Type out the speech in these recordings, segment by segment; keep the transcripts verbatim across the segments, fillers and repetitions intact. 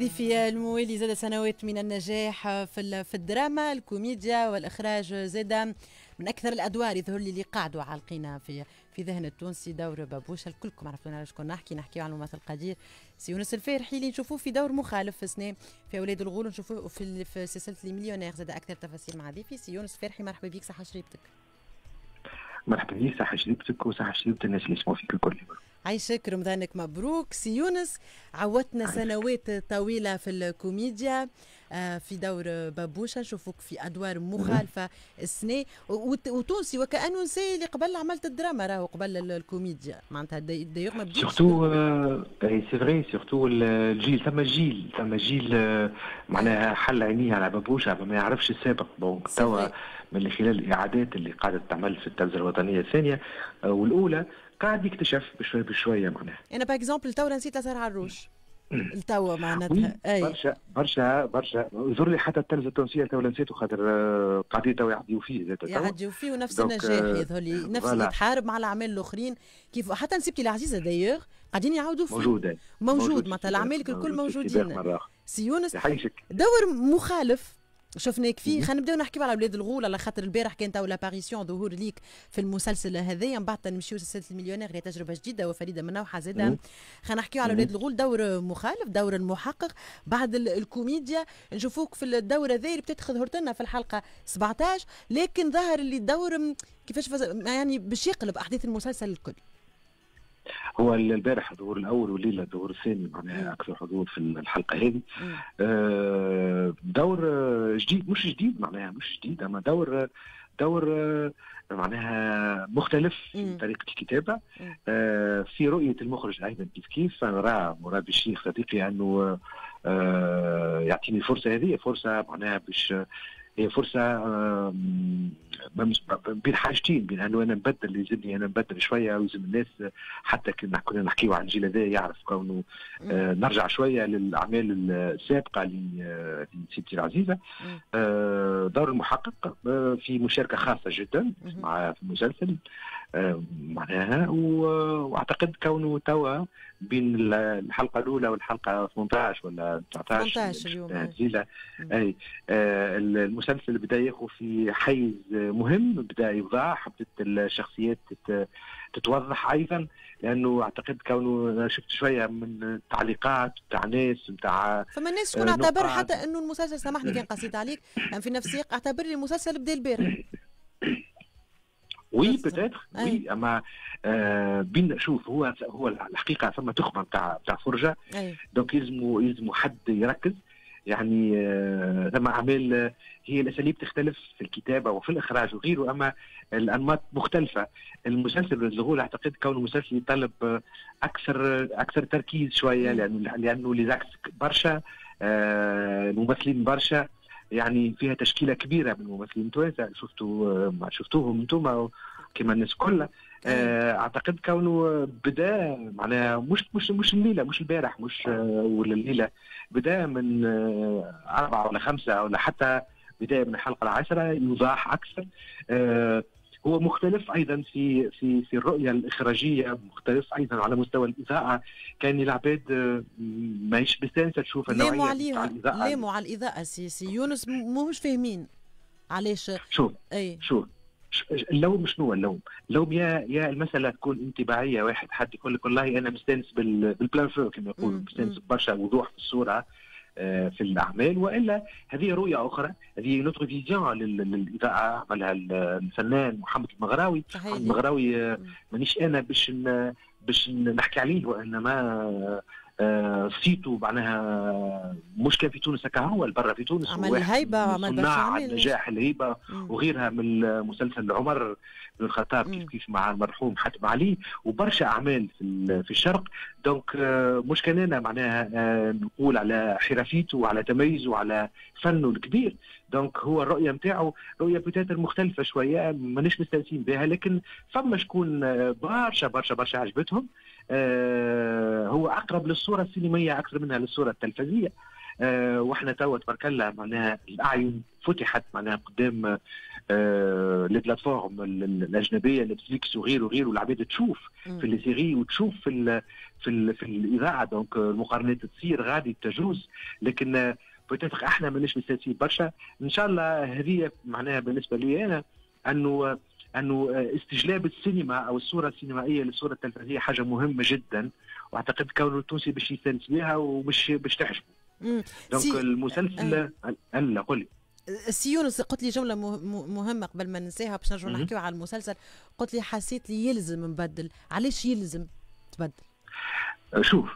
ضيفي الموالي زاد سنوات من النجاح في في الدراما الكوميديا والإخراج، زاد من أكثر الأدوار يظهر لي اللي قاعدوا عالقينا في في ذهن التونسي دور بابوشة. الكلكم عرفتونا على شكون نحكي نحكيو على الممثل القدير سي يونس الفارحي اللي نشوفوه في دور مخالف في سنة في أولاد الغول، ونشوفوه في في سلسلة المليونير. زاد أكثر تفاصيل مع ضيفي سي يونس الفارحي. مرحبا بك، صحة شريبتك. مرحبا بك، صحة شريبتك وصحة شريبة الناس اللي يسمعوا فيك الكل. عايشك، رمضانك مبروك. سي يونس، عودتنا سنوات طويلة في الكوميديا في دور بابوشة، نشوفوك في أدوار مخالفة السنة، وتونسي وكأنه نسي اللي قبل عملت الدراما راهو قبل الكوميديا، معناتها دايوغ ما بديش سورتو اي سي فري، سورتو الجيل ثم جيل ثم جيل معناها حل عينيه على بابوشة ما يعرفش السابق. بون توا من خلال الإعادات اللي قاعدة تعمل في التلفزة الوطنية الثانية والأولى قاعد يكتشف بشويه بشويه معناها. انا باغ اكزومبل تو نسيت لسار عروش التوا معناتها اي برشا برشا برشا يظهر لي حتى التلفزه التونسيه تو نسيته خاطر قاعدين تو يعديوا فيه زاد يعديوا فيه ونفس النجاح يظهر لي نفس اللي يتحارب مع الاعمال الاخرين. كيف حتى نسيبتي العزيزه دايوغ قاعدين يعاودوا فيه موجود موجود معناتها الاعمال الكل موجودين. سي يونس دور مخالف شفناك فيه. خلينا نبداو نحكيو على اولاد الغول، على خاطر البارح كانت تو لاباريسيون ظهور ليك في المسلسل هذايا، من بعد نمشيو لسلسله المليونير اللي تجربه جديده وفريده من نوعها زاده. خلينا نحكيو على اولاد الغول، دور مخالف، دور المحقق بعد الكوميديا. نشوفوك في الدور هذا اللي بتاتخذ هرتنا في الحلقه سبعطاش، لكن ظهر اللي الدور كيفاش يعني باش يقلب احداث المسلسل الكل. هو البارح الظهور الاول والليله الظهور الثاني معناها اكثر حضور في الحلقه هذه. آه دور جديد، مش جديد معناها مش جديد، اما دور دور معناها مختلف في طريقه الكتابه. آه في رؤيه المخرج ايضا كيف كيف. انا راه مراد الشيخ صديقي انه آه يعطيني الفرصه هذه، فرصه معناها باش هي فرصة بين حاجتين، بين أنه أنا نبدل، يلزمني أنا نبدل شوية، ويلزم الناس حتى كنا نحكيو عن الجيل هذا يعرف كونه آه نرجع شوية للأعمال السابقة لسيدتي العزيزة. آه دور المحقق آه في مشاركة خاصة جدا مع في المسلسل آه معناها، وأعتقد كونه توا بين الحلقة الأولى والحلقة ثمانطاش ولا تسعطاش اليوم أي آه المسلسل بدا ياخذ في حيز مهم، بدا يوضح، بدات الشخصيات تتوضح ايضا، لانه اعتقد كونه شفت شويه من التعليقات تاع ناس نتاع فما الناس تكون اعتبر حتى انه المسلسل، سامحني كان قصيت عليك يعني في نفس السياق، اعتبر لي المسلسل بدا البارح. وي بتاتر وي، اما آه بين شوف هو هو الحقيقه ثم تخمه تاع تاع فرجه، دونك يلزموا يلزموا حد يركز. يعني ثم آه اعمال آه هي الاساليب تختلف في الكتابه وفي الاخراج وغيره، اما الانماط مختلفه. المسلسل الغول اعتقد كونه مسلسل يطلب آه اكثر اكثر تركيز شويه، لانه لانه ليزاكس برشا، آه الممثلين برشا، يعني فيها تشكيله كبيره من الممثلين التوانسه. شفتوا ما شفتوهم انتم كما الناس كلها. اعتقد كونه بدا معناها مش مش مش الليله، مش البارح، مش ولا الليله، بدا من اربعه ولا خمسه ولا حتى بدايه من الحلقه العاشره يوضح اكثر. هو مختلف ايضا في في في الرؤيه الاخراجيه، مختلف ايضا على مستوى الاضاءه. كان العباد ماهيش بستانسه تشوف النوعيه تاع الاضاءه، لاموا على الاضاءه. سي سي يونس مش فاهمين علاش. شوف اي شوف اللوم شنو اللوم؟ اللوم يا يا المساله تكون انطباعيه، واحد حد يقول لك والله انا مستانس بالبلان فو كما يقولوا، مستانس برشا وضوح في الصوره في الاعمال، والا هذه رؤيه اخرى، هذه نوتر فيزيون للاذاعه عملها الفنان محمد المغراوي. محمد المغراوي مانيش انا باش باش نحكي عليه، وانما صيته معناها مش كان في تونس هكا، هو برا في تونس عمل الهيبه، عمل برشا نجاح الهيبه وغيرها من مسلسل عمر بن الخطاب كيف كيف مع المرحوم حاتم علي، وبرشا اعمال في في الشرق. دونك مش كان انا معناها نقول على حرفيته وعلى تميزه وعلى فنه الكبير. دونك هو الرؤيه نتاعو رؤيه بتاتر مختلفه شويه، مانيش مستانسين بها، لكن فما شكون برشا برشا برشا عجبتهم. آه هو اقرب للصوره السينمائيه اكثر منها للصوره التلفزيونيه. آه واحنا توا تبارك الله معناها الاعين فتحت معناها قدام آه لي بلاتفورم الاجنبيه نتفليكس وغيره وغيره، والعباد تشوف في لي سيري وتشوف في ال في ال في الاذاعه، دونك المقارنات تصير غادي تجوز. لكن بوتيتر احنا ماناش مستانسين برشا. ان شاء الله هذه معناها بالنسبه لي انا انه انه استجلاب السينما او الصوره السينمائيه للصوره التلفزيونيه حاجه مهمه جدا، واعتقد كونه التونسي باش يستانس بها ومش باش تعجبه. دونك سي... المسلسل هلا قولي سي يونس، قلت لي جمله مهمه قبل ما ننساها باش نرجعوا نحكيو على المسلسل. قلت لي حسيت لي يلزم نبدل. علاش يلزم تبدل؟ شوف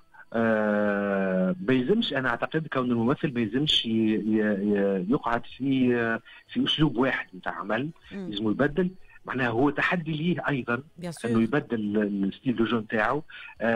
آه ما يلزمش، انا اعتقد كون الممثل ما يلزمش يقعد في في اسلوب واحد نتاع عمل، لازم يبدل. معناها هو تحدي ليه ايضا انه يبدل الستيل دو جو نتاعو.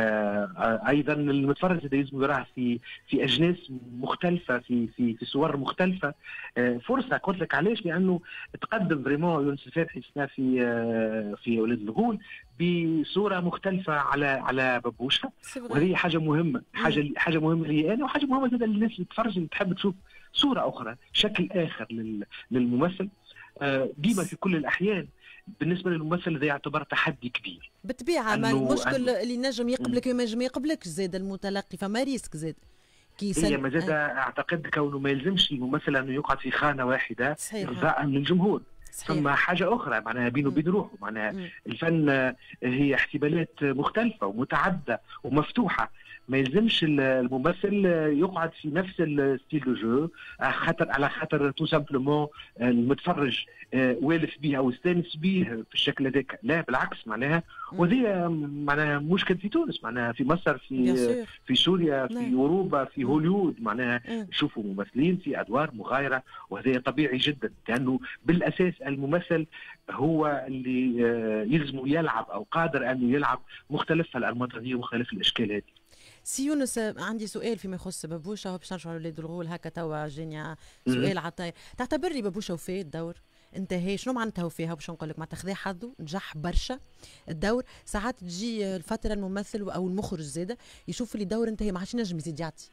آه ايضا المتفرج لازم يراه في في اجناس مختلفه، في في في صور مختلفه. آه فرصه قلت لك علاش؟ لانه تقدم فريمون يونس الفاتحي في آه في اولاد الغول بصوره مختلفه على على ببوشه، وهذه حاجه مهمه، حاجه حاجه مهمه لي انا، وحاجه مهمه جدا للناس اللي تتفرج اللي تحب تشوف صوره اخرى، شكل اخر للممثل. آه ديما في كل الاحيان بالنسبه للممثل هذا يعتبر تحدي كبير بالطبيعه. ما المشكل اللي نجم يقبلك وما ينجم يقبلكش، زاد المتلقي فما ريسك زاد كي هي ما زاد. اعتقد كونه ما يلزمش الممثل انه يقعد في خانه واحده ارضاء للجمهور. ثم حاجه اخرى معناها بينه وبين روحه، معناها الفن هي احتمالات مختلفه ومتعدده ومفتوحه. ما يلزمش الممثل يقعد في نفس الستيل دو جو خاطر على خاطر تو سامبلومون المتفرج والف به او استانس به في الشكل هذاك، لا بالعكس. معناها وهذه معناها مشكل في تونس، معناها في مصر، في في سوريا، في اوروبا، في هوليوود، معناها نشوفوا ممثلين في ادوار مغايره، وهذا طبيعي جدا لانه بالاساس الممثل هو اللي يلزم يلعب او قادر انه يلعب مختلف الانماط هذه ومختلف الاشكال هذه. سي يونس، عندي سؤال فيما يخص ببوشه باش نرجعوا لولاد الغول هكا توا جيني سؤال على الطاير. تعتبر لي ببوشه وفاه الدور انتهى؟ شنو معناتها وفاها؟ باش نقول لك معناتها خذا حظه نجح برشا الدور. ساعات تجي الفتره الممثل او المخرج زاده يشوف اللي الدور انتهى ما عادش ينجم يزيد يعطي.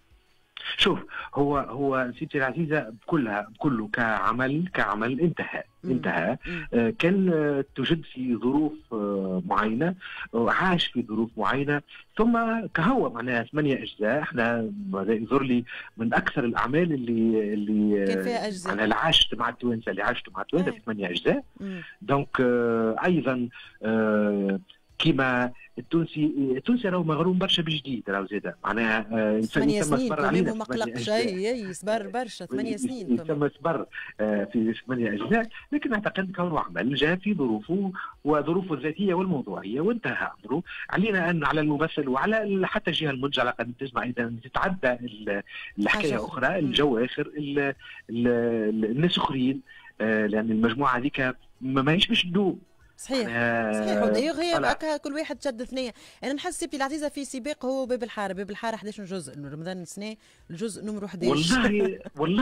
شوف هو هو سيدتي العزيزه بكلها بكله كعمل كعمل انتهى انتهى آه كان آه توجد في ظروف آه معينه، عاش في ظروف معينه، ثم كهو معناها ثمانيه اجزاء. احنا يظهر لي من اكثر الاعمال اللي اللي كان فيها اجزاء انا اللي عشت مع التوانسه اللي عشت مع التوانسه في ثمانيه اجزاء. دونك آه ايضا آه كيما التونسي التونسي راهو مغروم برشا بجديد، راهو زاده معناها ثمانية سنين كمان ما قلقش اي صبر برشا ثمانية سنين ثم صبر في ثمانية اجزاء. لكن اعتقد كونه عمل جاء في ظروفه وظروفه الذاتيه والموضوعيه وانتهى امره. علينا ان على الممثل وعلى حتى الجهه المنتجه على قد تسمع اذا تتعدى الحكايه اخرى، الجو اخر، الناس اخرين، لان المجموعه هذيك ماهيش باش تدوم. صحيح صحيح. ودايوغ هي هكا كل واحد شد ثنيه. انا نحس سيبتي العزيزه في سباق هو باب الحاره. باب الحاره احد عشر جزء، رمضان السنه الجزء نمرو احد عشر. والله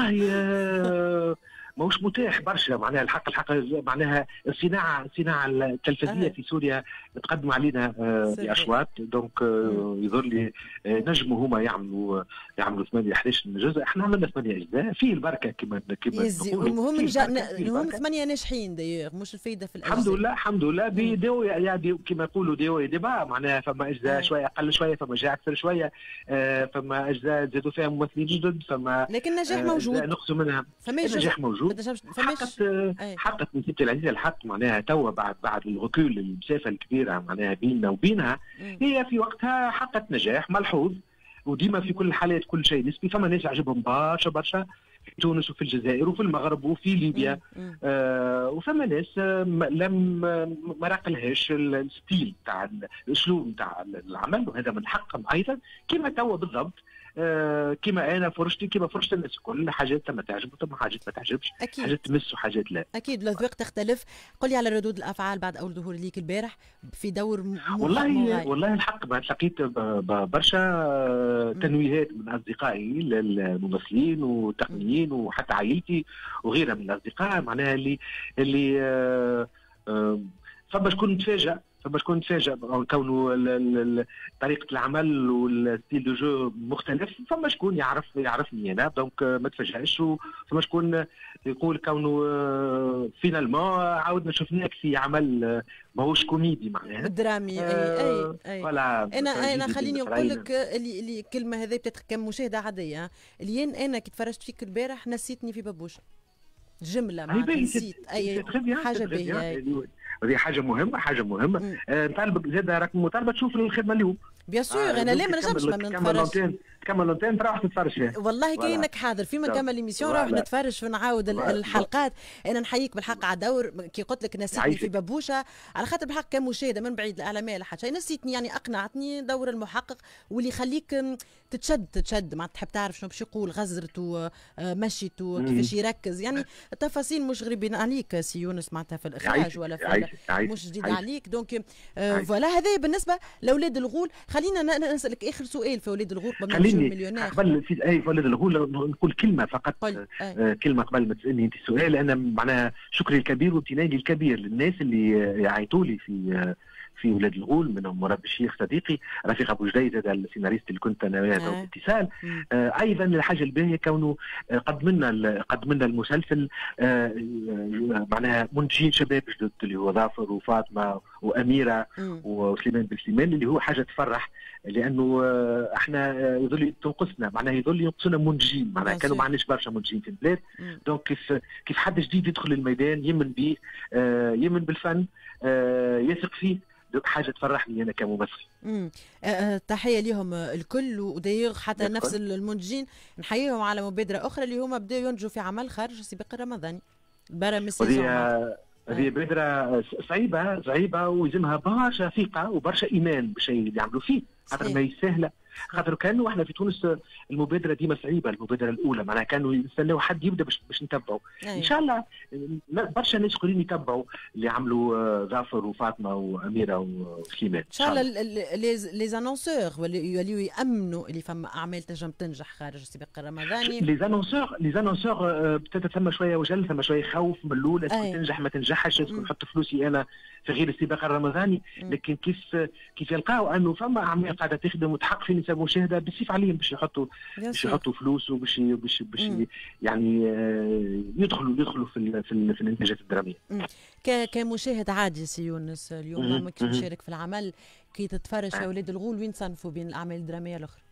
والله ماهوش متاح برشا. معناها الحق الحق معناها الصناعه الصناعه التلفزيونيه أه. في سوريا تقدموا علينا باشواط. دونك يظهر لي نجموا هما يعملوا يعملوا ثمانية احد عشر جزء. احنا عملنا ثمانية اجزاء فيه البركه كما كما نقولوا. المهم المهم ثمانيه ناجحين دايوغ، مش الفايده في الاجزاء. الحمد لله الحمد لله. ديو يعني كما يقولوا ديو ديبا، معناها فما اجزاء أه. شويه اقل شويه، فما جاء اكثر شويه، فما اجزاء زادوا فيها ممثلين جدد، فما لكن النجاح موجود. نقصوا منها. النجاح موجود. حقت حقت من سيدتي العزيزه الحق معناها توا بعد بعد الركول المسافه الكبيره معناها بيننا وبينها، هي في وقتها حقت نجاح ملحوظ. وديما في كل الحالات كل شيء نسبي. فما ناس عجبهم برشا برشا في تونس وفي الجزائر وفي المغرب وفي ليبيا، آه وفما ناس آه لم ما راقلهاش الستيل تاع الاسلوب تاع العمل، وهذا من حقهم ايضا كما توا بالضبط. آه كما انا فرشتي كما فرشت الناس الكل، حاجات ما تعجب وثم حاجات ما تعجبش، أكيد. حاجات تمس وحاجات لا. اكيد الاذواق تختلف. قل لي على ردود الافعال بعد اول ظهور ليك البارح في دور والله مغاير. والله الحق ما لقيت برشا تنويهات من اصدقائي للممثلين والتقنيين وحتى عائلتي وغيرها من الاصدقاء، معناها اللي اللي آه آه فما شكون تفاجأ فما شكون تفاجأ كونه طريقه العمل والستيل دو جو مختلف، فما شكون يعرف يعرفني انا دونك ما تفاجئش، وفما شكون يقول كونه فينالمون عاودنا شفناك في عمل ماهوش كوميدي معناها درامي. اي اي اي ولا انا انا خليني نقول لك اللي اللي الكلمه هذه بتاتر كمشاهده عاديه، اللي انا كي تفرجت فيك البارح نسيتني في بابوش جمله معناتها نسيت اي حاجه باهيه. هذه حاجه مهمه حاجه مهمه. نطالبك آه زاد راك مطالبه تشوف الخدمه اليوم. بيان سور آه انا لا ما نجمش ما نتفرج. كمل لونتين تروح تتفرج فيها والله كاينك حاضر في من كمل ليميسيون نروح نتفرج ونعاود الحلقات. انا نحييك بالحق على دور كي قلت لك نسيتني في بابوشه على خاطر بالحق كمشاهده من بعيد الاعلاميه لا حتى نسيتني يعني اقنعتني دور المحقق واللي يخليك تتشد تتشد ما تحب تعرف شنو باش يقول غزرت ومشيت وكيفاش يركز يعني التفاصيل مش غريبين عليك سي يونس معناتها في الاخراج ولا في مش جديد عليك دونك فوالا هذا بالنسبه لاولاد الغول. خلينا نسالك اخر سؤال في اولاد الغول قبل ما نمشيو مليونير. قبل في اي اولاد الغول نقول كلمه فقط آه كلمه قبل ما تسالني انت السؤال. انا معناها شكري الكبير وامتناني الكبير للناس اللي يعيطوا لي في في ولاد الغول، منهم مراد الشيخ صديقي، رفيق ابو جديد هذا السيناريست اللي كنت انا وياه في اتصال. آه ايضا الحاجه الباهيه كونه قدمنا قدمنا المسلسل آه معناها منتجين شباب جدد اللي هو ظافر وفاطمه واميره وسليمان بن سليمان، اللي هو حاجه تفرح لانه آه احنا يظل تنقصنا معناها يظل ينقصنا منتجين معناها كانوا ما عندناش برشا منتجين في البلاد. دونك كيف كيف حد جديد يدخل الميدان يمن به آه يمن بالفن آه يثق فيه، حاجه تفرحني انا كممثل. امم أه تحيه لهم الكل ودايغ حتى يدخل. نفس المنتجين نحييهم على مبادره اخرى اللي هما بداوا ينتجوا في عمل خارج سباق الرمضاني برا من السيزون. هذه بادره صعيبه صعيبه ويلزمها برشا ثقه وبرشا ايمان بالشيء اللي يعملوا فيه، خاطر ما سهله، خاطر كانوا احنا في تونس المبادره ديما صعيبه، المبادره الاولى معناها كانوا يستناو حد يبدا باش باش نتبعوا. ان شاء الله برشا ناس اخرين يتبعوا اللي عملوا ظافر وفاطمه واميره وسليمان. ان شاء الله لي زانونسور يوليو يامنوا اللي فما اعمال تنجم تنجح خارج السباق الرمضاني. لي زانونسور لي زانونسور بتاتا ثم شويه وجل، ثم شويه خوف من الاول اسكو تنجح ما تنجحش، اسكو نحط فلوسي انا في غير السباق الرمضاني. لكن كيف كيف يلقاوا انه فما اعمال قاعده تخدم وتحقق في نسب مشاهده بالسيف عليهم باش يحطوا باش يحطوا فلوس وباش باش باش يعني يدخلوا يدخلوا في في, في الانتاجات الدراميه. كمشاهد عادي سي يونس اليوم ماكش مشارك في العمل كي تتفرج في اولاد الغول وين تصنفوا بين الاعمال الدراميه الاخرى؟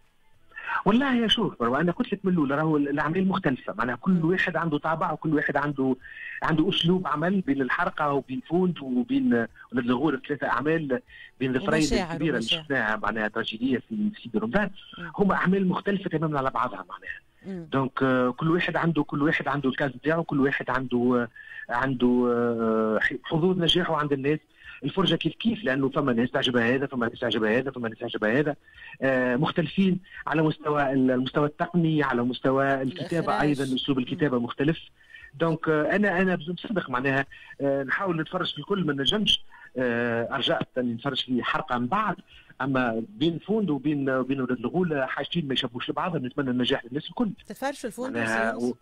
والله يا شوف انا قلت لك من الاول راهو الاعمال مختلفه معناها كل واحد عنده طابع وكل واحد عنده عنده اسلوب عمل بين الحرقه وبين فوند وبين ولاد الغول ثلاثه اعمال بين الفريد الكبيره اللي شفناها معناها تراجيديه في سيدي رمضان، هما اعمال مختلفه تماما على بعضها معناها. دونك كل واحد عنده كل واحد عنده الكاز نتاعو، كل واحد عنده عنده حظوظ نجاحه عند الناس. الفرجه كيف كيف لانه فما ناس تعجبها هذا، فما ناس تعجبها هذا، فما ناس تعجبها هذا، آه مختلفين على مستوى المستوى التقني، على مستوى الكتابه ايضا اسلوب الكتابه مختلف. دونك آه انا انا بصدق معناها آه نحاول نتفرج في الكل ما نجمش آه ارجاء نتفرج في حلقه من بعد، اما بين فوند وبين وبين ولاد الغول حاجتين ما يشبهوش لبعضهم. نتمنى النجاح للناس الكل. تتفرج في الفوند؟ و...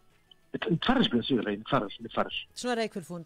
نتفرج بيان سور نتفرج نتفرج. شنو رايك في الفوند؟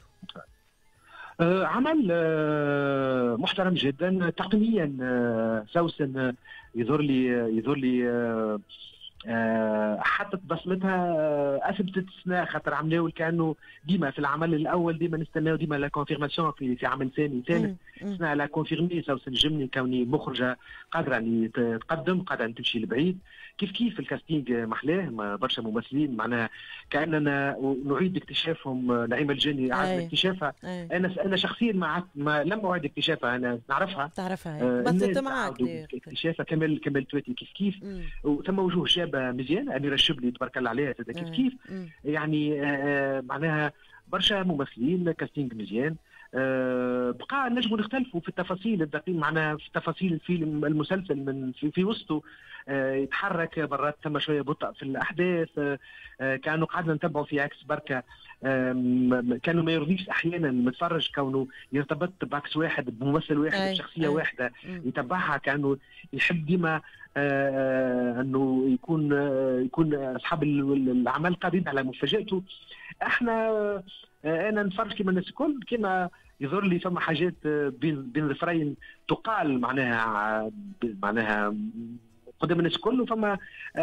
آه عمل آه محترم جدا تقنيا. آه سوسن يظهر لي يظهر لي آه آه حطت بصمتها آه اثبتت السنه، خاطر عملوا كانه ديما في العمل الاول ديما نستناو ديما لا كونفيرماسيون في في عمل ثاني ثالث. السنه لا كونفيرمي سوسن جمني كوني مخرجه قادره ان تقدم قادره تمشي لبعيد. كيف كيف الكاستينج محلاه برشا ممثلين معناها كاننا نعيد اكتشافهم. نعيمه الجاني عاد اكتشافها. انا انا شخصيا ما, ما لم اعد اكتشافها، انا نعرفها تعرفها آه بثت معاك اكتشافها كمال كمال تواتي كيف كيف. وثم وجوه شابه مزيان، اميره الشبلي تبارك الله عليها كيف كيف. يعني آه معناها برشا ممثلين كاستينج مزيان. أه بقى نجموا نختلفوا في التفاصيل الدقيقة معناها في تفاصيل الفيلم المسلسل من في, في وسطه أه يتحرك مرات ثم شويه بطء في الاحداث. أه كانوا قعدنا نتبعوا في عكس بركه. أه كانوا ما يرضيش احيانا المتفرج كونه يرتبط بعكس واحد بممثل واحد بشخصيه واحده يتبعها، كانه يحب ديما أه انه يكون أه يكون اصحاب العمل قادرين على مفاجاته. احنا انا نتفرج كما الناس الكل كما يظهر لي فما حاجات بين بين ظفرين تقال معناها معناها قدام الناس الكل، وفما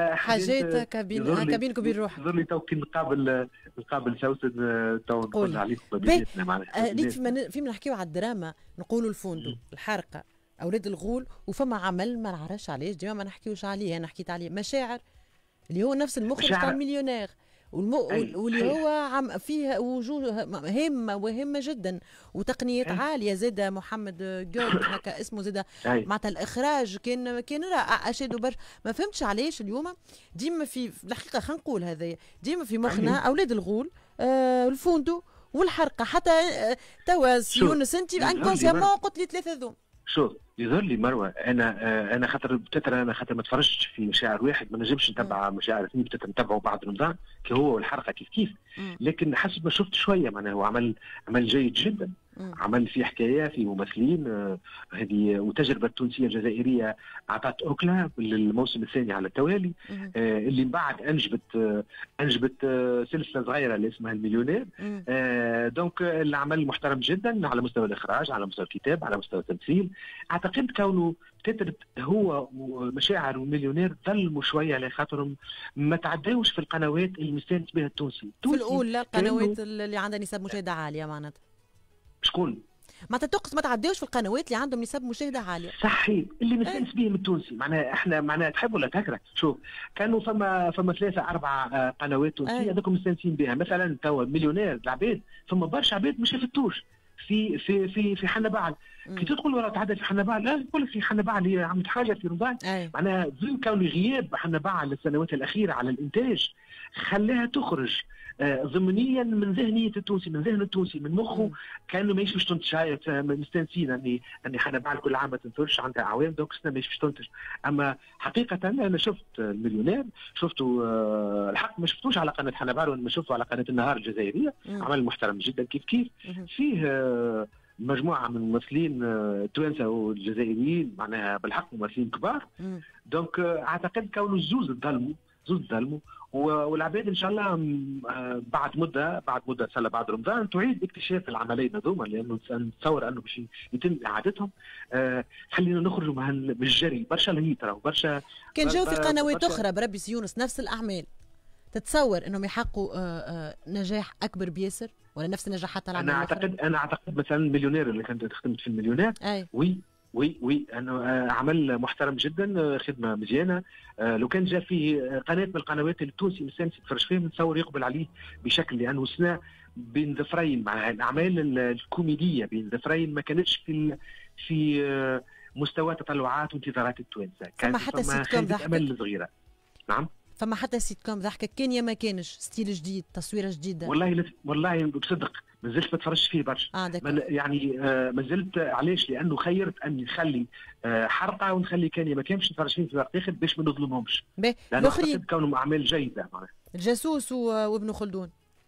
حاجات كابين كابينك وبين روحك. يظهر لي تو كي نقابل نقابل سوسن تو نقول عليكم بيناتنا معناها. ريت فيما فيما نحكيو على الدراما نقولوا الفندق، الحرقه، اولاد الغول، وفما عمل ما نعرفش علاش ديما ما نحكيوش عليه، انا حكيت عليه مشاعر اللي هو نفس المخرج تاع المليونير، والمو... واللي هو عم فيه وجوه هامه وهامه جدا وتقنيات أي. عاليه زاده. محمد جود هكا اسمه زاده، معناتها الاخراج كان كان رائع اشد برشا. ما فهمتش علاش اليوم ديما في الحقيقه خلينا نقول هذايا ديما في مخنا اولاد الغول، آه الفندق والحرقه، حتى آه توا يونس انت انكونسيامون قلت لي ثلاثه ذوم. شوف يظهر لي مروه انا آه انا خاطر بتتر انا خاطر ما تفرجتش في مشاعر واحد، ما نجمش نتبع مشاعر اثنين، بتتر نتبعوا بعد رمضان كي هو والحرقه كيف كيف، لكن حسب ما شفت شويه معناها هو عمل عمل جيد جدا. مم. عمل فيه حكايه، في ممثلين هذه آه وتجربه تونسيه جزائريه اعطت اوكلا للموسم الثاني على التوالي، آه اللي من بعد انجبت آه انجبت آه سلسله صغيره اللي اسمها المليونير. آه دونك العمل محترم جدا على مستوى الاخراج، على مستوى الكتاب، على مستوى التمثيل. اعتقد كونه تترت هو مشاعر ومليونير ظلموا شويه على خاطرهم ما تعداوش في القنوات اللي مستانس بها التونسي. في الاولى القنوات اللي عندها نسب مشاهده عاليه معناتها. شكون؟ معناتها تقصد ما تعداوش في القنوات اللي عندهم نسب مشاهده عاليه. صحيح، اللي مستانس بهم التونسي. معناها احنا معناها تحب ولا تكره، شوف كانوا فما فما ثلاثه اربع قنوات تونسيه هذوك مستانسين بها، مثلا توا مليونير العباد فما برشا عباد ما شافتوش في في في في حنا بعل. كي تدخل ولا تعدى في حنا بعل، لا يقول لك في حنا بعل هي عملت حاجه في رمضان. معناها ظل كون غياب حنا بعل السنوات الاخيره على الانتاج خلاها تخرج آه ضمنيا من ذهنيه التونسي، من ذهن التونسي، من مخه. كانه ماهيش باش تنتج، مستانسين اني اني حنا بعل كل عام ما تنتجش، عندها اعوام دوك سنه ماهيش باش تنتج. اما حقيقه انا شفت المليونير، شفته آه الحق ما شفتوش على قناه حنا بعل، وما شفته على قناه النهار الجزائريه. عمل محترم جدا كيف كيف. فيه آه مجموعه من الممثلين التوانسه والجزائريين معناها بالحق ممثلين كبار. دونك اعتقد كونه الزوز تظلموا زوز تظلموا، والعباد ان شاء الله بعد مده بعد مده ان شاء الله بعد رمضان تعيد اكتشاف العملين هذوما، لانه نتصور انه باش يتم اعادتهم. أه خلينا نخرجوا من الجري. برشا الهيترا وبرشا كان جاو في قنوات اخرى بربي سيونس نفس الاعمال، تتصور انهم يحققوا نجاح اكبر بياسر ولا نفس نجاحات العمل؟ انا اعتقد انا اعتقد مثلا المليونير اللي كانت خدمت في المليونير، أي. وي وي وي انه عمل محترم جدا، خدمه مزيانه. لو كان جاء فيه قناه من القنوات اللي التونسي مستانس يتفرج فيهم نتصور يقبل عليه بشكل، لانه سنه بين ظفرين مع الاعمال الكوميديه بين ظفرين ما كانتش في في مستوى تطلعات وانتظارات التوانسه. كان حتى سيت كوم ضحكك امل صغيره. نعم، فما حتى سيت كوم ضحكك كان يا ما كانش ستيل جديد، تصويره جديده. والله لف... والله بصدق ما زلت ما تفرجت فيه برشا. آه من يعني آه ما زلت. علاش؟ لانه خيرت اني نخلي آه حرقه ونخلي كان يا ما كانش نتفرج فيه في الوقت الاخر باش ما نظلمهمش. لانه اعتقد كونهم اعمال جيده معناها. الجاسوس وابن خلدون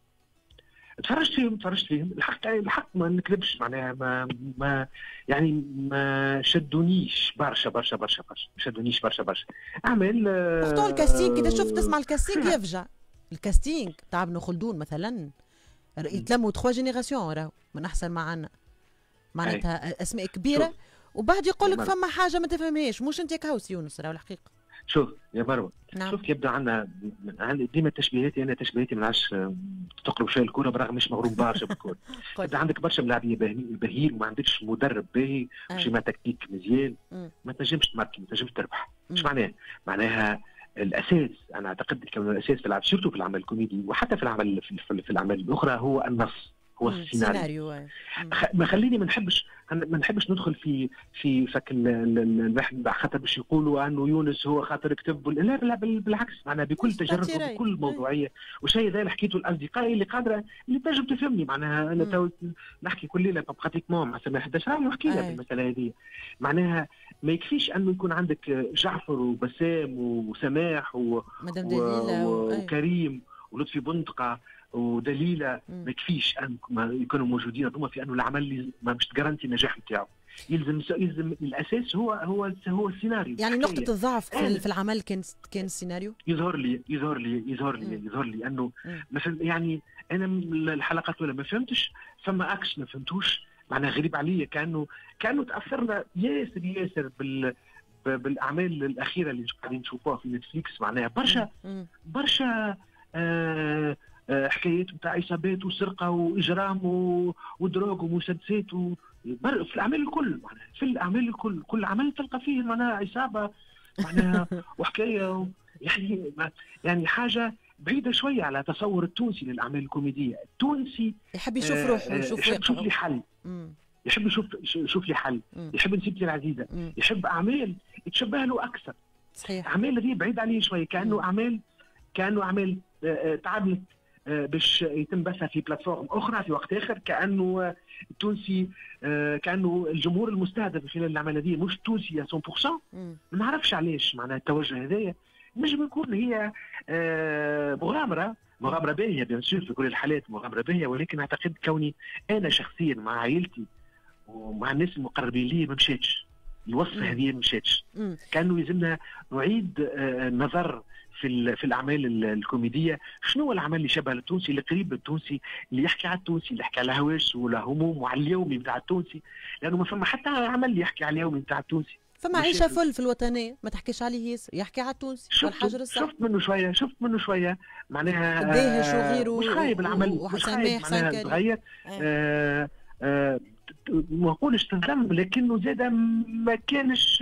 تفرجت فيهم تفرجت فيهم الحق الحق ما نكذبش معناها ما ما يعني ما شدونيش برشا برشا برشا برشا ما شدونيش برشا برشا اعمال. اختو الكاستينغ كي تشوف تسمع الكاستينغ يفجع. الكاستينغ تاع ابن خلدون مثلا يتلموا تخوا جينيراسيون راهو من احسن ما عنا معناتها اسماء كبيره، وبعد يقول لك فما حاجه ما تفهمهاش. مش انت كهوس يونس راهو الحقيقه. شوف يا مروه، نعم. شوف يبدا عندنا عندي ديما تشبيهاتي. انا تشبيهاتي ما نعرفش تقرب شويه الكوره برغم مش مغروم برشا بالكوره. يبدا عندك برشا ملاعبيه باهيين وما عندكش مدرب باهي مش مع تكتيك مزيان، ما تنجمش تماركي، ما تنجمش تربح. مش معناها معناها الاساس. انا اعتقد كونه الاساس في العمل سورتو في العمل الكوميدي وحتى في العمل في, في الاعمال الاخرى هو النص، هو السيناريو. ما خليني ما نحبش ما نحبش ندخل في في فك الواحد خاطر باش يقولوا انه يونس هو خاطر كتب. لا لا بالعكس، معناها بكل تجربه وبكل موضوعيه. وشيء هذا اللي حكيته لاصدقائي اللي قادره اللي تنجم تفهمني. معناها انا تو نحكي كل ليله براتيكمون مع سماح الدشراني ونحكي لها بالمساله هذه. معناها ما يكفيش انه يكون عندك جعفر وبسام وسماح و... و... وكريم ولطفي بندقه ودليله. ما يكفيش ان يكونوا موجودين هذوما في انه العمل ما مش تجارنتي النجاح نتاعو. يلزم يلزم الاساس هو هو هو السيناريو. يعني نقطه الضعف في, في العمل كان كان السيناريو. يظهر لي يظهر لي يظهر لي يظهر لي انه مثلا يعني انا الحلقات ولا ما فهمتش، فما اكس ما فهمتوش، معناها غريب عليا، كانه كانه تاثرنا ياسر ياسر بال بالاعمال الاخيره اللي قاعدين نشوفوها في نتفليكس. معناها برشا برشا آه آه حكايات نتاع عصابات وسرقه واجرام ودروغ ومسدسات و... في الاعمال الكل، معناها في الاعمال الكل، كل عمل تلقى فيه معناها عصابه معناها وحكايه يعني يعني حاجه بعيده شويه على تصور التونسي للاعمال الكوميديه. التونسي يحب يشوف روحه، يشوف يحب يشوف لي حل، يحب يشوف يشوف لي حل، يحب نسيبتي العزيزه، يحب اعمال يتشبه له اكثر. صحيح. اعمال هذه بعيد عليه شويه، كانه اعمال كانه اعمال تعبت باش يتم بثها في بلاتفورم اخرى في وقت اخر، كانه التونسي كانه الجمهور المستهدف من خلال الاعمال هذه مش تونسي مية بالمية. ما نعرفش علاش معناها التوجه هذايا. نجم يكون هي مغامره مغامره باهيه بيان سور، في كل الحالات مغامره باهيه، ولكن اعتقد كوني انا شخصيا مع عائلتي ومع الناس المقربين لي ما مشاتش الوصفه هذه، ما مشاتش. كانوا يلزمنا نعيد النظر في في الاعمال الكوميديه. شنو هو العمل اللي شبه التونسي، اللي قريب للتونسي، اللي يحكي على التونسي، اللي يحكي على هواش ولا هموم وعلى اليومي بتاع التونسي، لانه ما فما حتى عمل اللي يحكي على اليومي بتاع التونسي. فما عيشه فل في الوطنيه ما تحكيش عليه ياسر، يحكي على التونسي والحجر الصح. شفت منه شويه شفت منه شويه معناها داهش وغيره، مش خايب العمل، مش خايب معناها صغير. آه آه ما نقولش تنذم، لكنه زاد ما كانش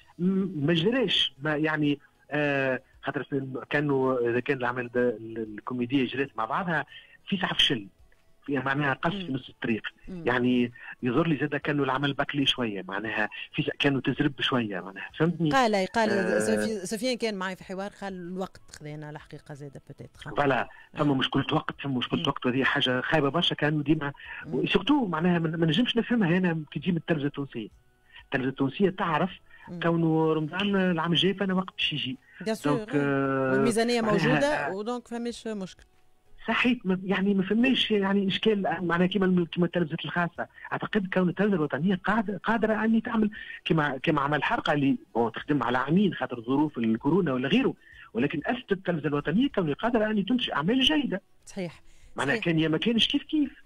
ما جراش ما يعني آه خاطر كانوا اذا كان العمل الكوميديه جرات مع بعضها في ساعه فشل فيها معناها قص في نص الطريق. مم. يعني يظهر لي زاد كانوا العمل بكلي شويه معناها في كانوا تزرب شويه معناها فهمتني. قال قال آه سفيان كان معي في حوار قال الوقت خذينا الحقيقه زاد بتيت فوالا فما مشكله وقت فما مشكله وقت، وهذه حاجه خايبه برشا. كانوا ديما سورتو معناها ما نجمش نفهمها هنا كي تجي من التلفزه التونسيه. التلفزه التونسيه تعرف كونه رمضان العام الجاي فانا وقت باش يجي دونك آه والميزانيه موجوده ودونك فماش مشكل. صحيح يعني ما فماش يعني اشكال معناها كيما كيما التلفزات الخاصه. اعتقد كون التلفزه الوطنيه قادره قادره اني تعمل كيما كيما عمل حلقه اللي تخدم على عامين خاطر ظروف الكورونا ولا غيره، ولكن اثبتت التلفزه الوطنيه كون قادره اني تنتج اعمال جيده. صحيح. معناها كان يا ما كانش كيف كيف.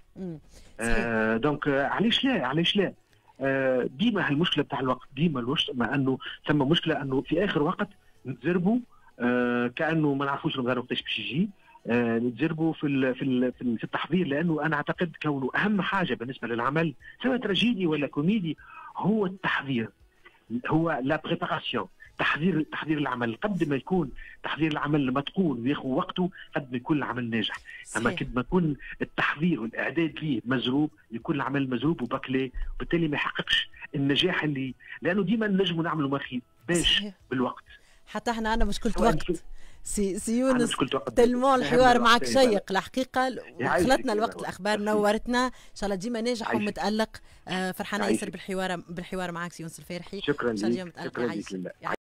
آه دونك آه علاش لا علاش لا آه ديما هالمشكله بتاع الوقت، ديما الوقت مع انه ثم مشكله انه في اخر وقت نتزربوا آه كانه ما نعرفوش رمضان وقتاش باش يجي. آه نتجربوا في ال في ال في التحضير، لانه انا اعتقد كونه اهم حاجه بالنسبه للعمل سواء تراجيدي ولا كوميدي هو التحضير، هو لا بريباراسيون، تحضير تحضير العمل. قد ما يكون تحضير العمل متقون وياخذ وقته قد ما يكون العمل ناجح. اما قد ما يكون التحضير والاعداد ليه مزروب يكون العمل مزروب وبكلي، وبالتالي ما يحققش النجاح اللي لانه ديما نجموا نعملوا ما خير باش بالوقت. حتى احنا عندنا مشكله وقت سي سي يونس، تلمون الحوار معك شيق الحقيقه، خلطنا الوقت الاخبار نورتنا ان شاء الله ديما ناجح ومتالق. فرحانه ياسر بالحوار بالحوار معك سي يونس الفارحي. شكرا لك. شكرا لك.